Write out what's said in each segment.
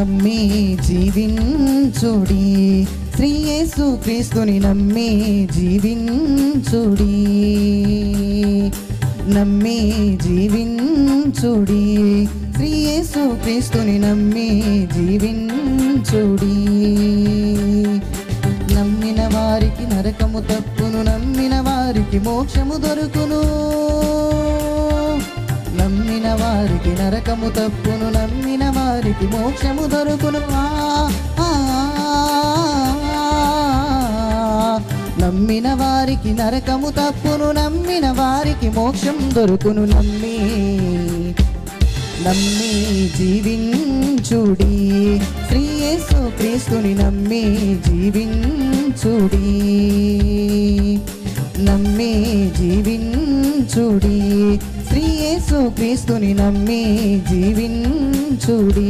నమ్మి జీవించుడి, శ్రీ యేసు క్రీస్తుని నమ్మి జీవించుడి, నమ్మి జీవించుడి, శ్రీ యేసు క్రీస్తుని నమ్మి జీవించుడి. నమ్మిన వారికి నరకము తప్పును, నమ్మిన వారికి మోక్షము దొరుకును. నమ్మిన వారికి నరకము తప్పును, నమ్మిన వారికి మోక్షము దొరుకును. నమ్మిన వారికి నరకము తప్పును, నమ్మిన వారికి మోక్షం దొరుకును. నమ్మి జీవించుడి, శ్రీ యేసు క్రీస్తుని నమ్మి జీవించుడి, నమ్మి జీవించుడి, శ్రీ యేసు క్రీస్తుని నమ్మి జీవించుడి.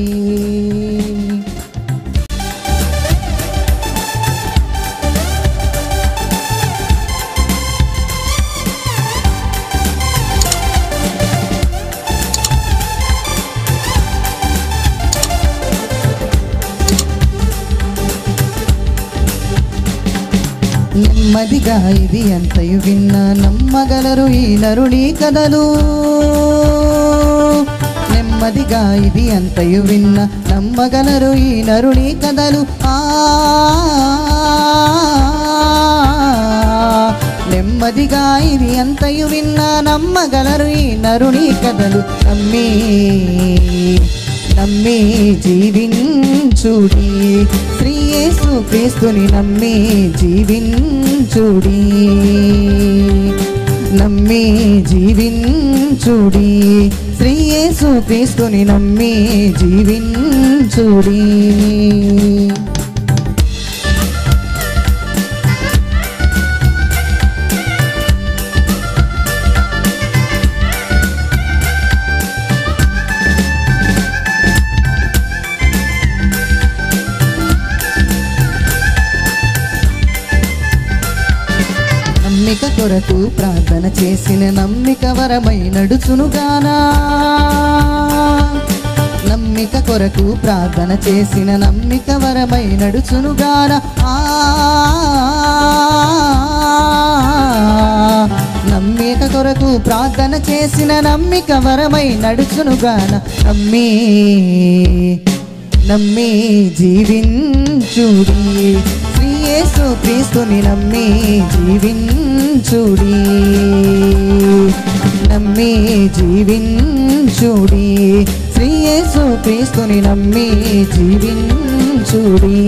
నెమ్మదిగా ఇది అంతయు విన్న నమ్మగలరు ఈ నరుని కథలు. నెమ్మదిగా ఇది అంతయు విన్న నమ్మగలరు ఈ నరుని కథలు. నెమ్మదిగా ఇది అంతయు విన్న నమ్మగలరు ఈ నరుని కథలు. నమ్మి జీవించుడి, శ్రీ యేసు క్రీస్తుని నమ్మి జీవించుడి, నమ్మి జీవించుడి, శ్రీ యేసు క్రీస్తుని నమ్మి జీవించుడి. నమ్మిక కొరకు ప్రార్థన చేసిన నమ్మిక వరమై నడుచునుగానా. నమ్మిక కొరకు ప్రార్థన చేసిన నమ్మిక వరమై నడుచునుగానా. నమ్మిక కొరకు ప్రార్థన చేసిన నమ్మిక వరమై నడుచునుగానా. నమ్మి జీవించుడి, శ్రీ యేసు క్రీస్తుని నమ్మి జీవించుడి, నమ్మి జీవించుడి, శ్రీ యేసు క్రీస్తుని నమ్మి జీవించుడి.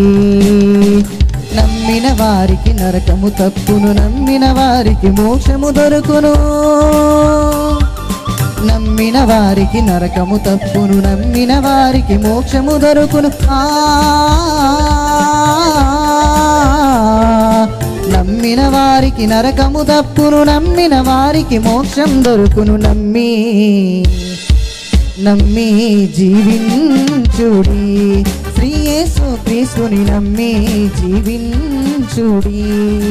నమ్మిన వారికి నరకము తప్పును, నమ్మిన వారికి మోక్షము దొరుకును. నమ్మిన వారికి నరకము తప్పును, నమ్మిన వారికి మోక్షము దొరుకును. నమ్మిన వారికి నరకము తప్పును, నమ్మిన వారికి మోక్షం దొరుకును. నమ్మి జీవించుడి, శ్రీ యేసు క్రీస్తుని నమ్మి జీవించుడి,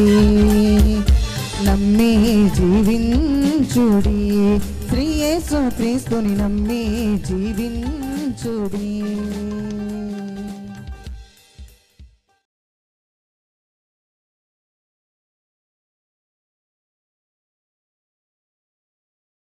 నమ్మి జీవించుడి, శ్రీ యేసు క్రీస్తుని నమ్మి జీవించుడి.